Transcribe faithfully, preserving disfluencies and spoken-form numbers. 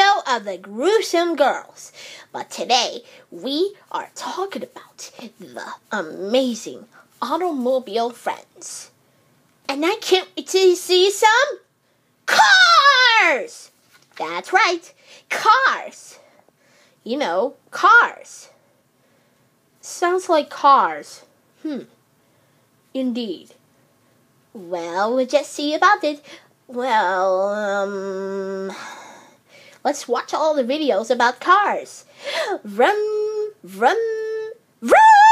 of the Gruesome Girlz. But today, we are talking about the amazing automobile friends. And I can't wait to see some cars! That's right, cars. You know, cars. Sounds like cars. Hmm. Indeed. Well, we'll just see about it. Well, um... let's watch all the videos about cars. Vroom, vroom, vroom!